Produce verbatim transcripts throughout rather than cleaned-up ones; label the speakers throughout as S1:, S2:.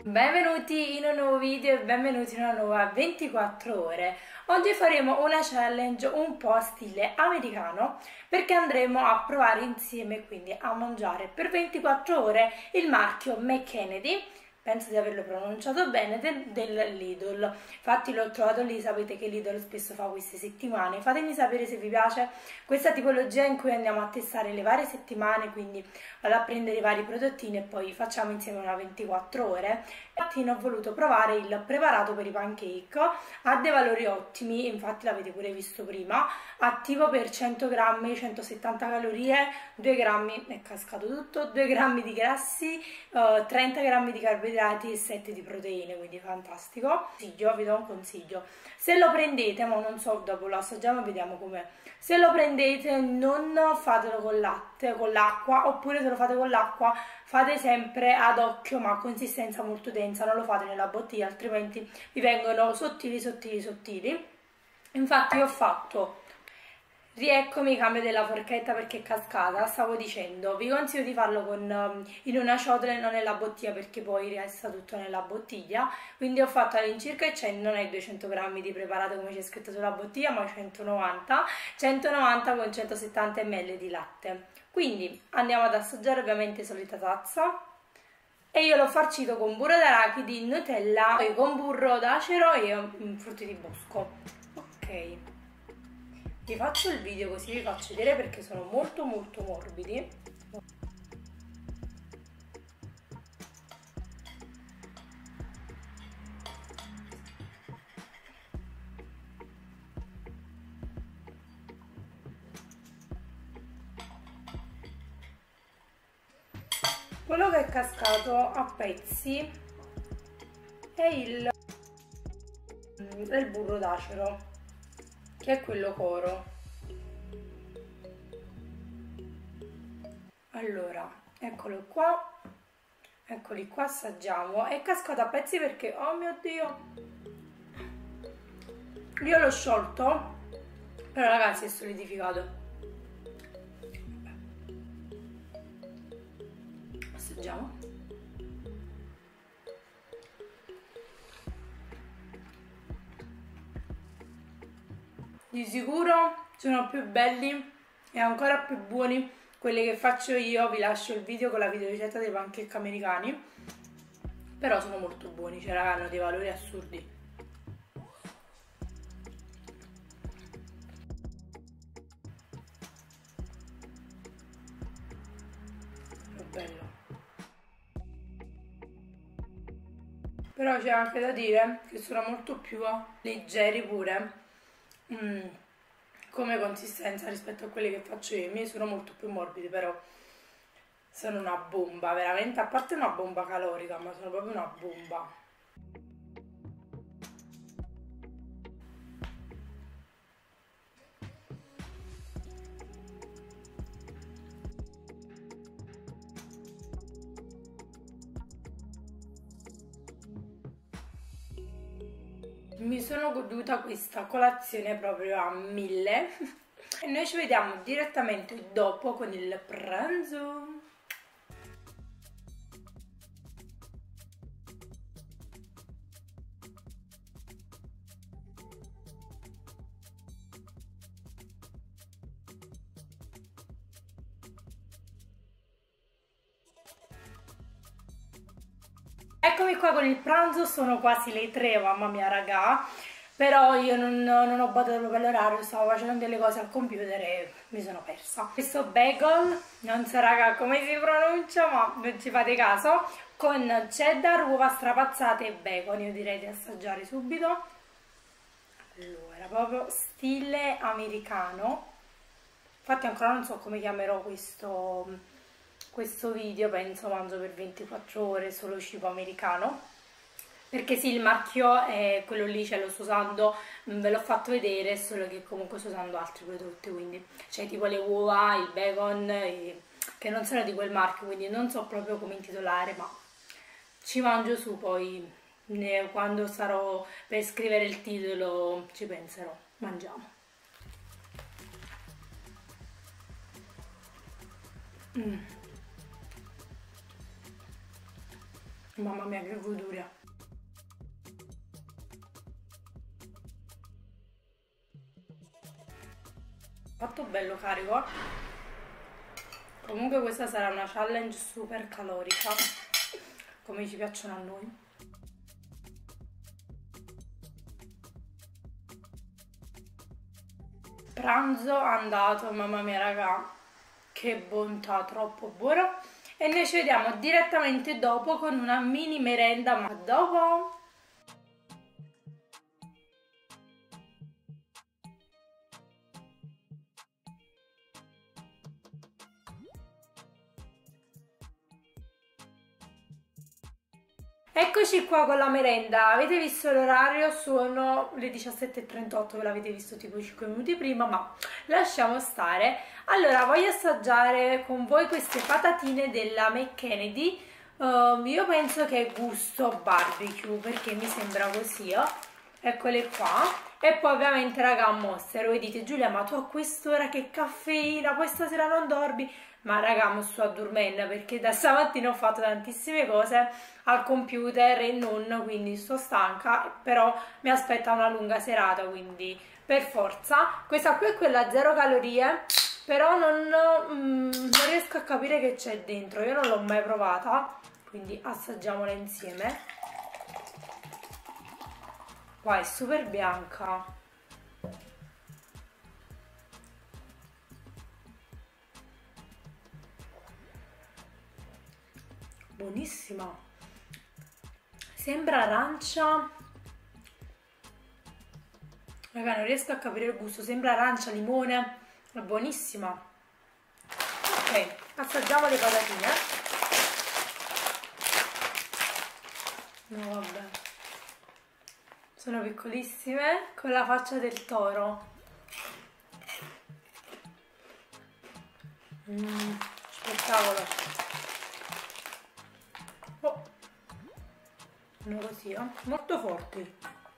S1: Benvenuti in un nuovo video e benvenuti in una nuova ventiquattro ore. Oggi faremo una challenge un po' stile americano perché andremo a provare insieme, quindi a mangiare per ventiquattro ore il marchio McKennedy, penso di averlo pronunciato bene, del, del Lidl. Infatti l'ho trovato lì, sapete che Lidl spesso fa queste settimane. Fatemi sapere se vi piace questa tipologia in cui andiamo a testare le varie settimane, quindi vado a prendere i vari prodottini e poi facciamo insieme una ventiquattro ore. Infatti ho voluto provare il preparato per i pancake, ha dei valori ottimi, infatti l'avete pure visto prima, attivo per cento grammi, centosettanta calorie, due grammi, è cascato tutto, due grammi di grassi, uh, trenta grammi di carboidrati e sette di proteine, quindi fantastico. Consiglio, vi do un consiglio, se lo prendete, ma non so, dopo lo assaggiamo e vediamo com'è. Se lo prendete non fatelo con latte, con l'acqua, oppure se lo fate con l'acqua fate sempre ad occhio ma a consistenza molto densa, non lo fate nella bottiglia altrimenti vi vengono sottili sottili sottili. Infatti ho fatto, rieccomi, cambio della forchetta perché è cascata, stavo dicendo, vi consiglio di farlo con, in una ciotola e non nella bottiglia perché poi resta tutto nella bottiglia. Quindi ho fatto all'incirca, e non è duecento grammi di preparato come c'è scritto sulla bottiglia, ma centonovanta, centonovanta con centosettanta millilitri di latte. Quindi andiamo ad assaggiare, ovviamente solita tazza, e io l'ho farcito con burro d'arachidi, Nutella, poi con burro d'acero e um, frutti di bosco. Ok, vi faccio il video così vi faccio vedere perché sono molto molto morbidi. Quello che è cascato a pezzi è il, è il burro d'acero, che è quello coro. Allora, eccolo qua, eccoli qua, assaggiamo. È cascato a pezzi perché, oh mio Dio, io l'ho sciolto, però ragazzi è solidificato. Assaggiamo. Di sicuro sono più belli e ancora più buoni quelli che faccio io. Vi lascio il video con la videoricetta dei pancake americani, però sono molto buoni, cioè raga, hanno dei valori assurdi. È bello. Però c'è anche da dire che sono molto più leggeri pure mm, come consistenza rispetto a quelli che faccio io. I miei sono molto più morbidi, però sono una bomba, veramente, a parte una bomba calorica, ma sono proprio una bomba. Mi sono goduta questa colazione proprio a mille e noi ci vediamo direttamente dopo con il pranzo. Eccomi qua con il pranzo, sono quasi le tre, mamma mia raga, però io non, non ho badato proprio all'orario, stavo facendo delle cose al computer e mi sono persa. Questo bagel, non so raga come si pronuncia, ma non ci fate caso, con cheddar, uova strapazzate e bacon, io direi di assaggiare subito. Allora, proprio stile americano, infatti ancora non so come chiamerò questo... questo video, penso mangio per ventiquattro ore solo cibo americano, perché sì, il marchio è quello lì, ce lo sto usando, ve l'ho fatto vedere, solo che comunque sto usando altri prodotti, quindi c'è tipo le uova, il bacon, e, che non sono di quel marchio, quindi non so proprio come intitolare, ma ci mangio su, poi ne, quando sarò per scrivere il titolo ci penserò. Mangiamo. Mm. Mamma mia, che goduria. Fatto bello carico. Comunque questa sarà una challenge super calorica, come ci piacciono a noi. Pranzo andato, mamma mia raga, che bontà, troppo buono. E noi ci vediamo direttamente dopo con una mini merenda, ma dopo... Eccoci qua con la merenda. Avete visto l'orario? Sono le diciassette e trentotto, ve l'avete visto tipo cinque minuti prima, ma lasciamo stare. Allora, voglio assaggiare con voi queste patatine della McKennedy. Uh, io penso che è gusto barbecue, perché mi sembra così, oh. Eccole qua. E poi ovviamente raga, Monster. Voi dite, Giulia, ma tu a quest'ora che caffeina, poi stasera non dormi? Ma raga, mi sto addormentando perché da stamattina ho fatto tantissime cose al computer e non, quindi sto stanca, però mi aspetta una lunga serata, quindi per forza. Questa qui è quella zero calorie, però non, mm, non riesco a capire che c'è dentro, io non l'ho mai provata, quindi assaggiamola insieme. Qua è super bianca. Buonissima, sembra arancia, raga non riesco a capire il gusto, sembra arancia, limone, è buonissima. Ok, assaggiamo le patatine. No vabbè, sono piccolissime con la faccia del toro. Mm, spettacolo. Oh, sono così, eh? Molto forti.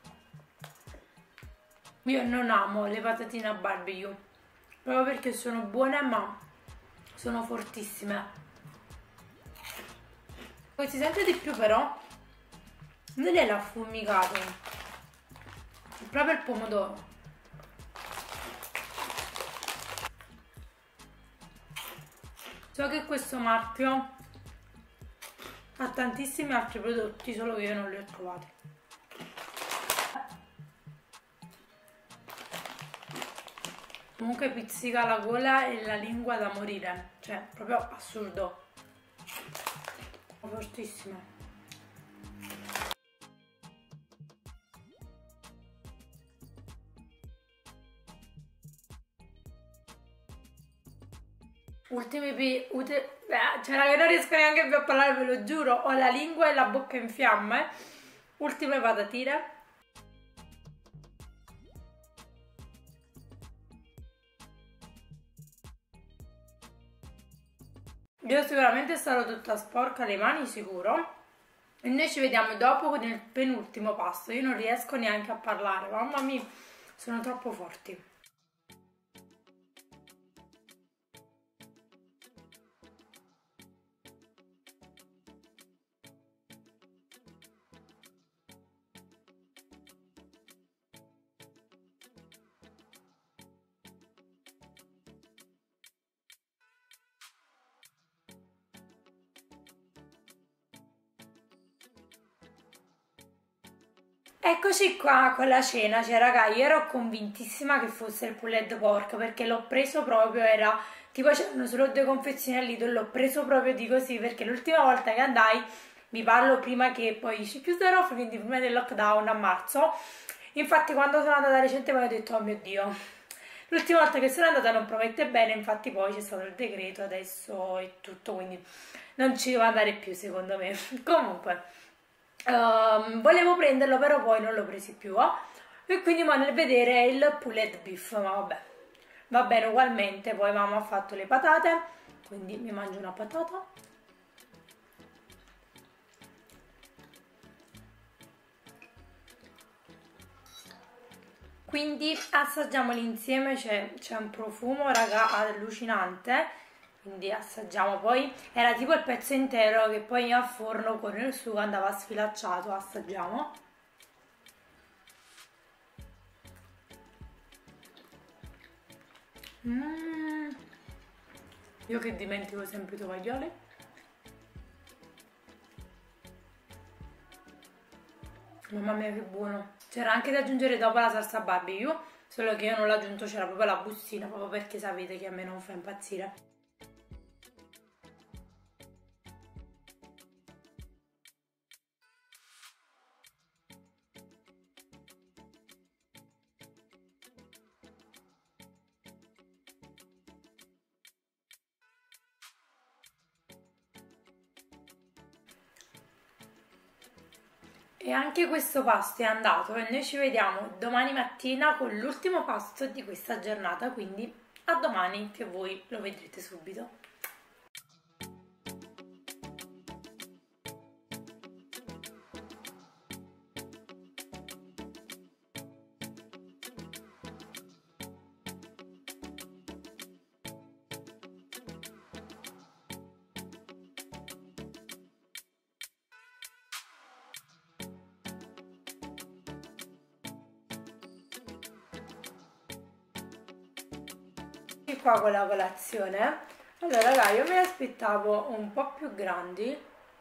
S1: Io non amo le patatine a barbecue, proprio perché sono buone ma sono fortissime. Poi si sente di più però, non è l'affumicato, è proprio il pomodoro. So che questo marchio ha tantissimi altri prodotti, solo che io non li ho trovati. Comunque pizzica la gola e la lingua da morire, cioè proprio assurdo. Fortissimo. Ultimi pi... Ute... Eh, cioè raga, non riesco neanche più a parlare, ve lo giuro. Ho la lingua e la bocca in fiamme. Ultime patatine. Io sicuramente sarò tutta sporca, le mani sicuro. E noi ci vediamo dopo con il penultimo pasto. Io non riesco neanche a parlare, mamma mia, sono troppo forti. Eccoci qua con la cena, cioè raga, io ero convintissima che fosse il pulled pork perché l'ho preso proprio, era tipo c'erano solo due confezioni al Lidl, l'ho preso proprio di così perché l'ultima volta che andai, vi parlo prima che poi ci chiusero, quindi prima del lockdown a marzo, infatti quando sono andata recentemente ho detto oh mio Dio, l'ultima volta che sono andata non promette bene, infatti poi c'è stato il decreto, adesso è tutto, quindi non ci devo andare più secondo me. Comunque... Um, volevo prenderlo però poi non l'ho preso più oh? E quindi ma nel vedere il pulled beef, ma vabbè, va bene ugualmente. Poi mamma ha fatto le patate, quindi mi mangio una patata. Quindi assaggiamoli insieme, c'è un profumo raga allucinante. quindi assaggiamo. Poi era tipo il pezzo intero che poi a forno con il sugo andava sfilacciato. Assaggiamo. Mm. Io che dimentico sempre i tovaglioli. Mamma mia che buono. C'era anche da aggiungere dopo la salsa barbecue, solo che io non l'ho aggiunto, c'era proprio la bustina, proprio perché sapete che a me non fa impazzire. E anche questo pasto è andato e noi ci vediamo domani mattina con l'ultimo pasto di questa giornata, quindi a domani che voi lo vedrete subito. Qua con la colazione. Allora raga, io me le aspettavo un po' più grandi.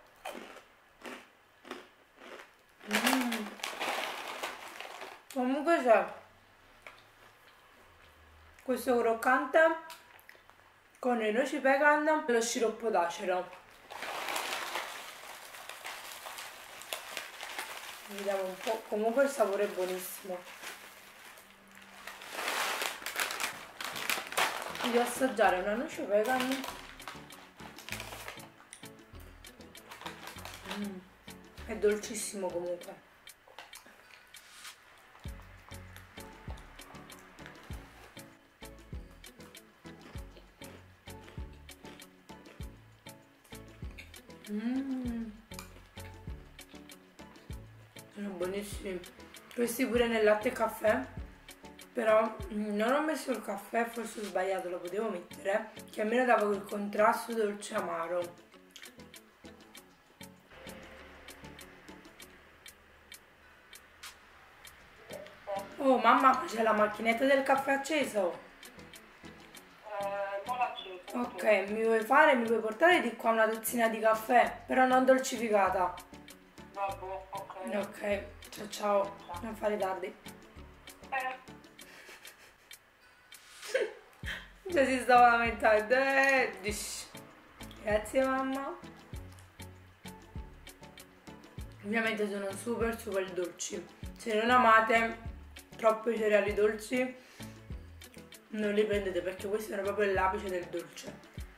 S1: mm. Comunque c'è questo croccante con le noci pecan e lo sciroppo d'acero. Vediamo un po', comunque il sapore è buonissimo. Devo assaggiare una noce vegan. Mm, è dolcissimo comunque. Mm. Sono buonissimi. Questi pure nel latte e caffè. Però non ho messo il caffè, forse ho sbagliato, lo potevo mettere, che almeno dava quel contrasto dolce amaro. Oh mamma, c'è la macchinetta del caffè acceso?
S2: Eh, non acceso.
S1: Ok, mi vuoi fare, mi vuoi portare di qua una tazzina di caffè, però non dolcificata.
S2: Vabbè, ok.
S1: Ok, ciao ciao, non fare tardi.
S2: Eh.
S1: Già si stava lamentando. Eh, grazie mamma. Ovviamente sono super super dolci. Se non amate troppo i cereali dolci non li prendete, perché questi sono proprio l'apice del dolce.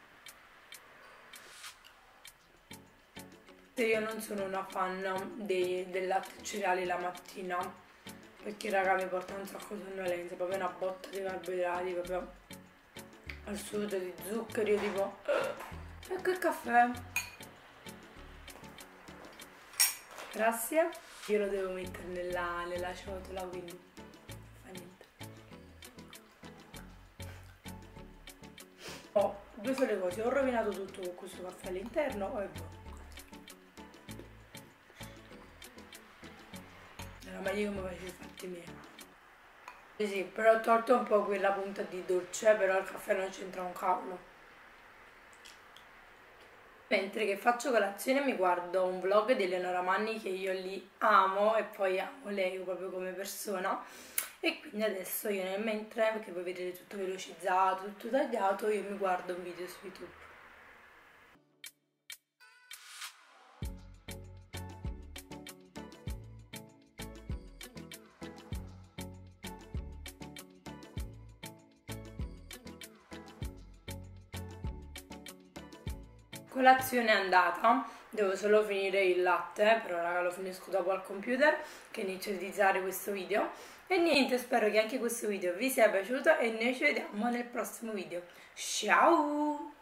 S1: Io non sono una fan dei, del latte e cereali la mattina, perché raga mi porta un sacco di sonnolenza, proprio una botta di carboidrati, proprio assoluto di zuccheri, io tipo ecco il caffè, grazie. Io lo devo mettere nella, nella ciotola, quindi fa niente. Oh, due sole cose, ho rovinato tutto con questo caffè all'interno o è buono. Era meglio come facevo i fatti miei. Sì, sì, però ho tolto un po' quella punta di dolce, però il caffè non c'entra un cavolo. Mentre che faccio colazione mi guardo un vlog di Eleonora Manni, che io lì amo e poi amo lei proprio come persona, e quindi adesso io nel mentre, perché voi vedete tutto velocizzato, tutto tagliato, io mi guardo un video su YouTube. Colazione è andata, devo solo finire il latte, però raga lo finisco dopo al computer che inizio a editare questo video. E niente, spero che anche questo video vi sia piaciuto e noi ci vediamo nel prossimo video. Ciao!